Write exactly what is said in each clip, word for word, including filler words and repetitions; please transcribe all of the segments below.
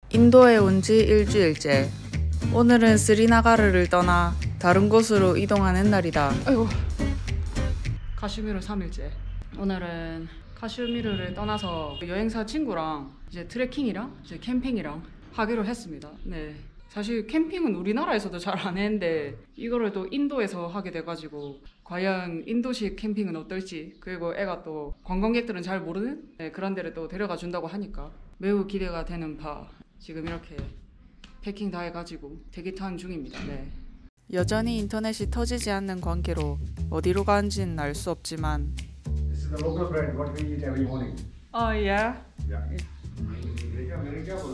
인도에 온 지 일주일째. 오늘은 스리나가르를 떠나 다른 곳으로 이동하는 날이다. 아이고. 카슈미르 삼 일째. 오늘은 카슈미르를 떠나서 여행사 친구랑 이제 트레킹이랑 이제 캠핑이랑 하기로 했습니다. 네. 사실 캠핑은 우리나라에서도 잘 안 했는데 이거를 또 인도에서 하게 돼가지고 과연 인도식 캠핑은 어떨지, 그리고 애가 또 관광객들은 잘 모르는 네, 그런 데를 또 데려가 준다고 하니까 매우 기대가 되는 바 지금 이렇게 패킹 다 해가지고 대기 타는 중입니다. 네. 여전히 인터넷이 터지지 않는 관계로 어디로 가는지는 알 수 없지만 This is the local bread what we eat every morning. Oh yeah? Yeah. Very careful.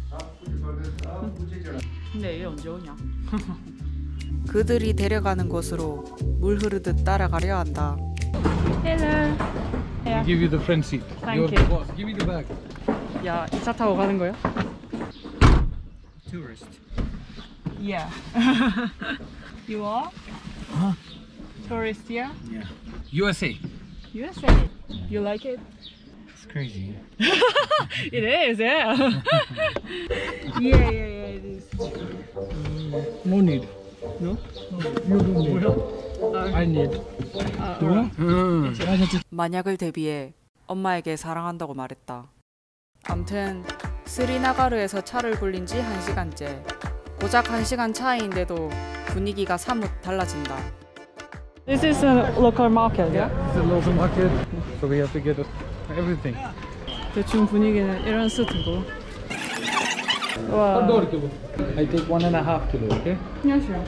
근데 얘 언제 오냐? 그들이 데려가는 곳으로 물 흐르듯 따라가려 한다. Hello. We give you the front seat. Thank You're you. the boss. Give me the bag. 야, 이 차 타고 가는 거야? Tourist. Yeah. You are? Huh? Tourist here? Yeah. U S A. U S A. You like it? It's crazy. It is, yeah. yeah, yeah, yeah, it is. No need. No? You don't need. Uh, I need. uh, 너? 응. 만약을 대비해 엄마에게 사랑한다고 말했다. 암튼 스리나가르에서 차를 굴린 지 한 시간째. 고작 한 시간 차이인데도 분위기가 사뭇 달라진다. This is a local market, yeah? It's a local market, so we have to get everything. 대충 분위기는 이런 스트고. 와. I take one and a half kilo, okay? Yeah, sure.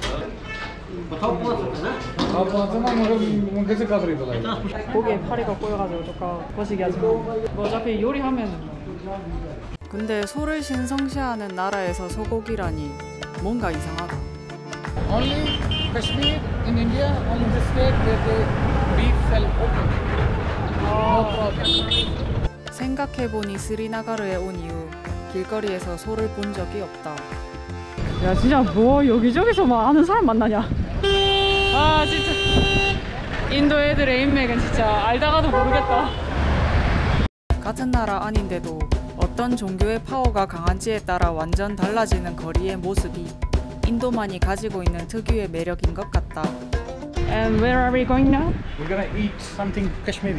고기에 파리가 꼬여가지고 조금 거시기 하지만 뭐 어차피 요리하면. 근데 소를 신성시하는 나라에서 소고기라니 뭔가 이상하다. Only Kashmir in India, only the state where the beef sell open. No problem. 생각해보니 스리나가르에 온 이후 길거리에서 소를 본 적이 없다. 야 진짜 뭐 여기저기서 막 아는 사람 만나냐. 아 진짜 인도 애들의 인맥은 진짜 알다가도 모르겠다. 같은 나라 아닌데도 어떤 종교의 파워가 강한지에 따라 완전 달라지는 거리의 모습이 인도만이 가지고 있는 특유의 매력인 것 같다. And where are we going now? We're gonna eat something Kashmiri.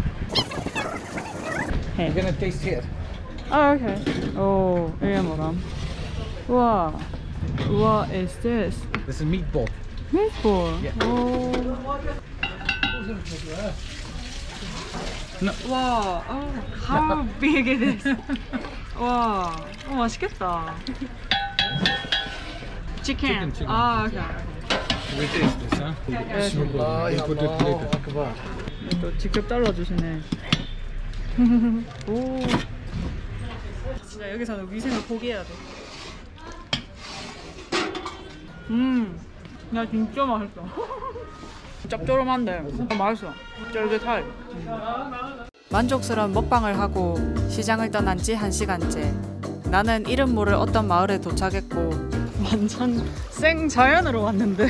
Hey. We're gonna taste here. Oh, okay. 오, 이게 뭐람? 우와. What is this? This is meatball. Meatball. Yeah. 오. No. 와, oh, how big it is. 와, 어, 맛있겠다. Chicken. Chicken, chicken. 아, okay. We taste this, huh? Yes. We'll put it later. 또 직접 잘라주시네. 오. 진짜 여기서는 위생을 포기해야 돼. 음, 야 진짜 맛있어. 짭조름한데 맛있어. 쫄깃할. 음. 만족스러운 먹방을 하고 시장을 떠난 지 한 시간째. 나는 이름 모를 어떤 마을에 도착했고 완전 생자연으로 왔는데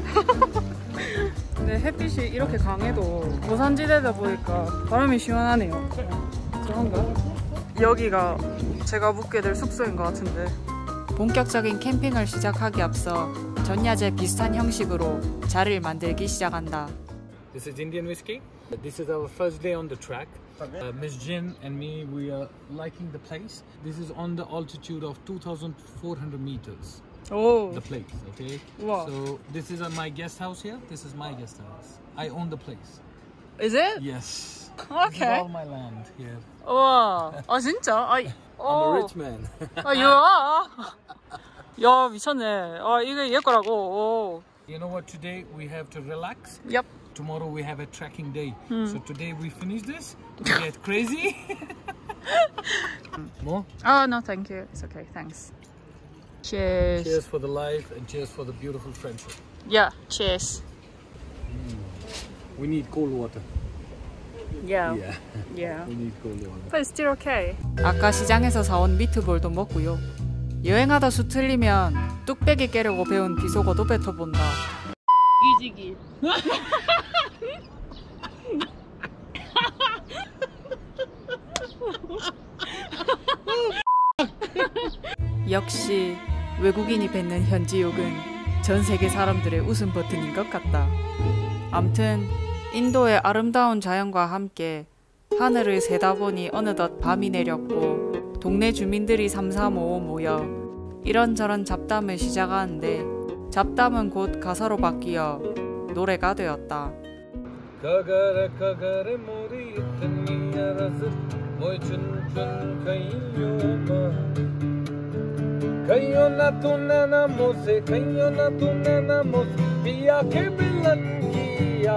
근데 햇빛이 이렇게 강해도 고산지대다 보니까 바람이 시원하네요. 그런가? 여기가 제가 묵게 될 숙소인 것 같은데 본격적인 캠핑을 시작하기 앞서 전야제 비슷한 형식으로 자리를 만들기 시작한다. This is Indian whiskey. This is our first day on the track. Uh, Miss Jin and me, we are liking the place. This is on the altitude of two thousand four hundred meters. Oh. The place, okay? Wow. So this is uh, my guest house here. This is my guest house. I own the place. Is it? Yes. Okay. This is all my land here. 와, 아 진짜? 아, I'm 어. a rich man. 아, 야, 야 미쳤네. 아 이게 얘 거라고. 오. You know what? Today we have to relax. Yep. Tomorrow we have a trekking day. Hmm. So today we finish this. We get crazy. More? Oh no, thank you. It's okay. Thanks. Cheers. Cheers for the life and cheers for the beautiful friendship. Yeah. Cheers. We need cold water. Yeah. Yeah. Yeah. We need cold water. But it's still okay. 아까 시장에서 사온 미트볼도 먹고요. 여행하다 수 틀리면 뚝배기 깨려고 배운 비속어도 뱉어본다. 이지기. 역시 외국인이 뱉는 현지 욕은 전 세계 사람들의 웃음 버튼인 것 같다. 암튼 인도의 아름다운 자연과 함께 하늘을 세다 보니 어느덧 밤이 내렸고 동네 주민들이 삼삼오오 모여 이런저런 잡담을 시작하는데 잡담은 곧 가사로 바뀌어 노래가 되었다. Kagare kagare mori itni aras moi chun chun kaiyo ma kaiyo na tunna na mose kaiyo na tunna na mose piya ke bilangiya.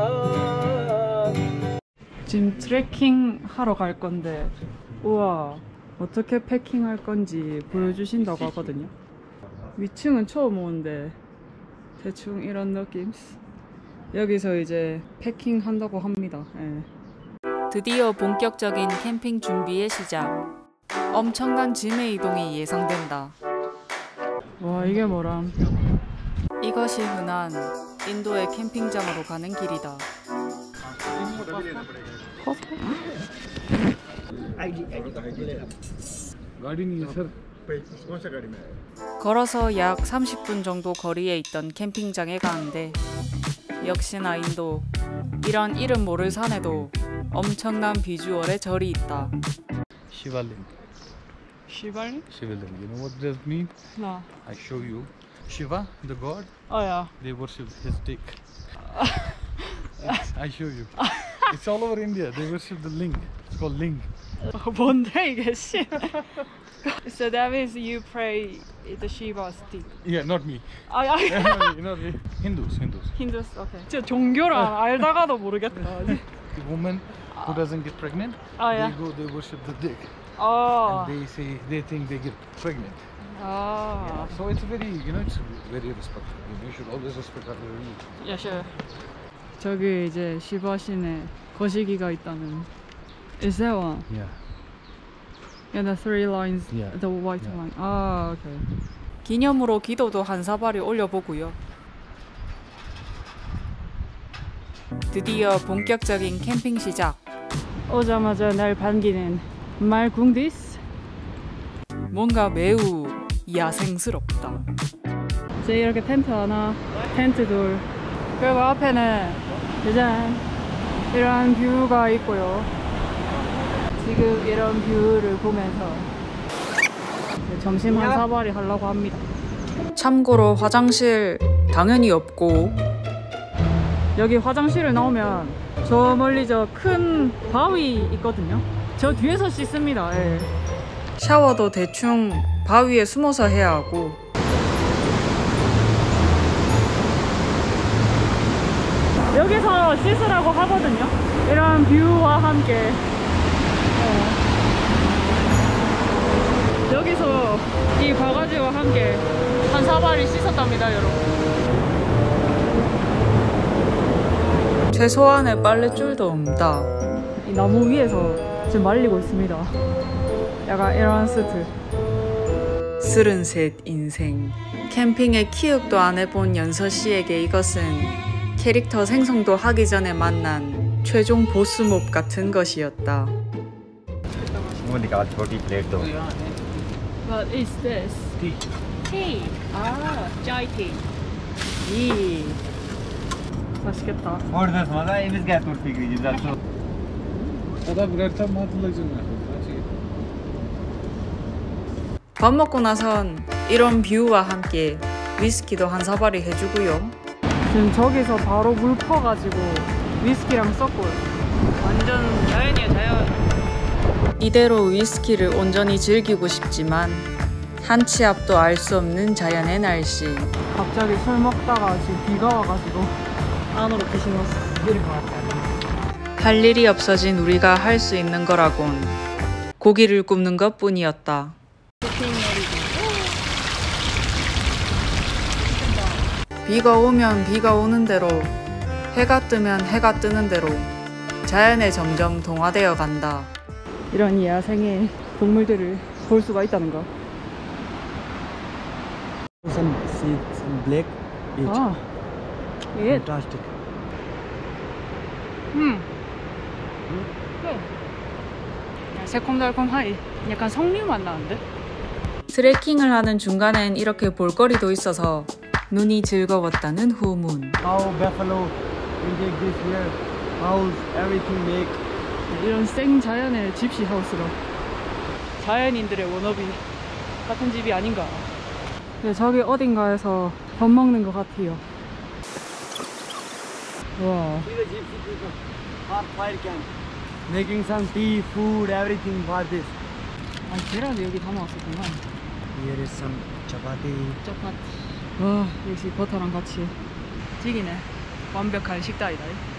지금 트레킹 하러 갈 건데 우와 어떻게 패킹할 건지 보여주신다고 하거든요. 위층은 처음 오는데 대충 이런 느낌. 여기서 이제 패킹 한다고 합니다. 예. 드디어 본격적인 캠핑 준비의 시작. 엄청난 짐의 이동이 예상된다. 와 이게 뭐람. 이것이 흔한 인도의 캠핑장으로 가는 길이다. 걸어서 약 삼십 분 정도 거리에 있던 캠핑장에 가는데 역시나 인도, 이런 이름 모를 산에도 엄청난 비주얼의 절이 있다. Shivaling. Shivaling? Shivaling. You know what does mean? No. I show you. Shiva, the god, Oh yeah. they worship his dick. I show you. It's all over India. They worship the ling. It's called ling. 뭔데 이게 씨? So that means you pray the Shiva's dick. Yeah, not me. 아, 아, not me. Not me. Hindus, Hindus. 힌두스, 오케이. 진짜 종교랑 알다가도 모르겠다. The woman who doesn't get pregnant, Oh yeah. they go, they worship the dick. 어. And they say, they think they get pregnant. 아. So it's very, you know, it's very respectful. You should always respect other religion. Yeah, sure. 저기 이제 시바신에 거시기가 있다는. Is that one? Yeah. Yeah, the three lines, Yeah. the white Yeah. line. 아, 오케이. 기념으로 기도도 한 사발이 올려보고요. 드디어 본격적인 캠핑 시작. 오자마자 날 반기는 말궁디스. 뭔가 매우 야생스럽다. 이제 이렇게 텐트 하나, 텐트 둘. 그리고 앞에는 짜잔 이런 뷰가 있고요. 지금 이런 뷰를 보면서 점심 한 사발이 하려고 합니다. 참고로 화장실 당연히 없고 여기 화장실을 나오면 저 멀리 저 큰 바위 있거든요. 저 뒤에서 씻습니다. 예. 샤워도 대충 바위에 숨어서 해야 하고 여기서 씻으라고 하거든요. 이런 뷰와 함께 여기서 이 바가지와 함께 한 사발이 씻었답니다, 여러분. 최소한의 빨랫줄도 없다. 이 나무 위에서 지금 말리고 있습니다. 약간 이런 스트. 쓰른셋 인생. 캠핑에 키읔도 안 해본 연서 씨에게 이것은 캐릭터 생성도 하기 전에 만난 최종 보스몹 같은 것이었다. What is this? Tea. Tea. 아, chai tea. 이. 맛있겠다. What is this, mother? In this gas would figure you that so. 밥 먹고 나선 이런 뷰와 함께 위스키도 한 사발이 해주고요. 지금 저기서 바로 물 퍼가지고 위스키랑 섞고요. 완전 자연이에요, 자연. 이대로 위스키를 온전히 즐기고 싶지만 한치 앞도 알 수 없는 자연의 날씨. 갑자기 술 먹다가 지금 비가 와가지고 안으로 귀신 왔어. 할 일이 없어진 우리가 할 수 있는 거라곤 고기를 굽는 것 뿐이었다. 비가 오면 비가 오는 대로, 해가 뜨면 해가 뜨는 대로 자연에 점점 동화되어 간다. 이런 야생의 동물들을 볼 수가 있다는 거. Some see some black each. 아, 예. Fantastic. 음. 네. 새콤달콤하이. 약간 석류 맛 나는데? 트레킹을 하는 중간엔 이렇게 볼거리도 있어서 눈이 즐거웠다는 후문. Cow, buffalo, we take this here. House, everything make. 이런 생 자연의 집시 하우스로 자연인들의 워너비 같은 집이 아닌가. 네, 저기 어딘가에서 밥 먹는 것 같아요. 와. See the gypsy people. Hot fire camp. Making some tea, food, everything for this. 아, 계란도 여기 담아왔었구만. Here is some chapati. 짜파티. 와, 역시 버터랑 같이 튀기네. 완벽한 식단이다.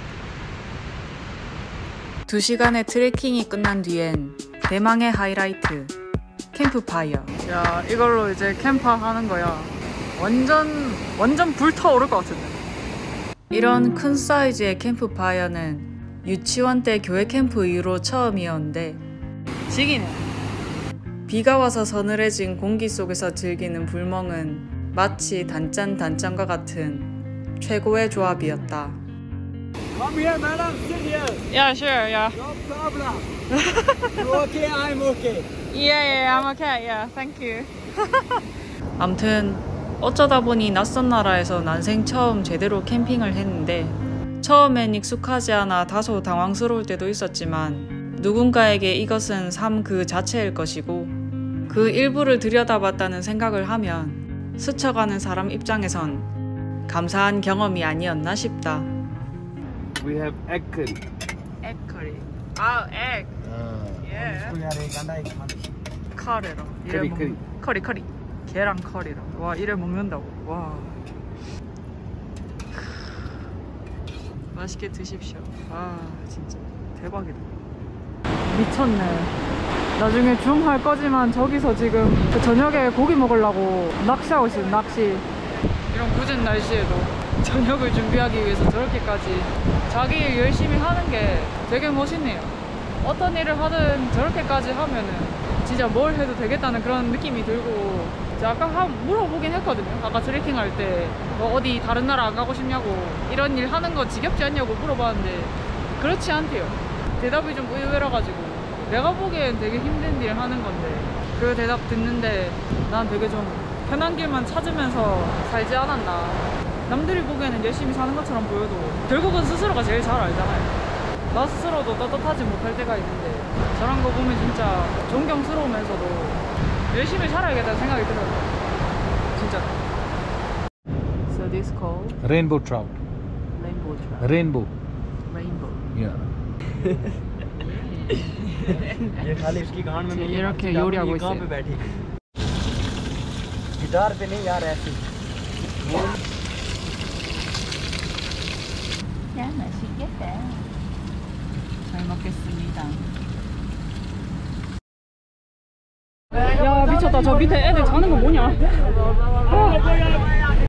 두 시간의 트레킹이 끝난 뒤엔 대망의 하이라이트, 캠프파이어. 야, 이걸로 이제 캠프 하는 거야. 완전 완전 불타오를 것 같은데. 이런 큰 사이즈의 캠프파이어는 유치원 때 교회 캠프 이후로 처음이었는데 지기네. 비가 와서 서늘해진 공기 속에서 즐기는 불멍은 마치 단짠단짠과 같은 최고의 조합이었다. Come here, madam. Sit here. Yeah, sure, yeah. No problem. You okay? I'm okay. Yeah, yeah, I'm okay. Yeah, thank you. 암튼 어쩌다 보니 낯선 나라에서 난생 처음 제대로 캠핑을 했는데 처음엔 익숙하지 않아 다소 당황스러울 때도 있었지만 누군가에게 이것은 삶 그 자체일 것이고 그 일부를 들여다봤다는 생각을 하면 스쳐가는 사람 입장에선 감사한 경험이 아니었나 싶다. We have egg curry. egg curry. 아, egg. इसको यार एक अंडा एक खाना. 카레로. 이래 커리, 먹는 커리 커리. 계란 커리로. 와, 이래 먹는다고. 와. 맛있게 드십시오. 아, 진짜 대박이다. 미쳤네. 나중에 줌 할 거지만 저기서 지금 그 저녁에 고기 먹으려고 낚시하고 있어요. 낚시. 이런 굳은 날씨에도 저녁을 준비하기 위해서 저렇게까지 자기 일 열심히 하는 게 되게 멋있네요. 어떤 일을 하든 저렇게까지 하면은 진짜 뭘 해도 되겠다는 그런 느낌이 들고, 제가 아까 한 물어보긴 했거든요. 아까 트레킹 할 때 뭐 어디 다른 나라 안 가고 싶냐고, 이런 일 하는 거 지겹지 않냐고 물어봤는데 그렇지 않대요. 대답이 좀 의외라가지고 내가 보기엔 되게 힘든 일 하는 건데 그 대답 듣는데 난 되게 좀 편한 길만 찾으면서 살지 않았나. 남들이 보기에는 열심히 사는 것처럼 보여도 결국은 스스로가 제일 잘 알잖아요. 나 스스로도 떳떳하지 못할 때가 있는데 저런 거 보면 진짜 존경스러우면서도 열심히 살아야겠다는 생각이 들어요. 진짜. So this called Rainbow trout. rainbow trout. Rainbow. Rainbow. Yeah. ये खाली इसकी गांड में ये रखे 요리하고 कहाँ 있어요. पे बैठी गिटार पे नहीं यार ऐसे. 야, 맛있겠다. 잘 먹겠습니다. 야, 미쳤다. 저 밑에 애들 자는 거 뭐냐? 어.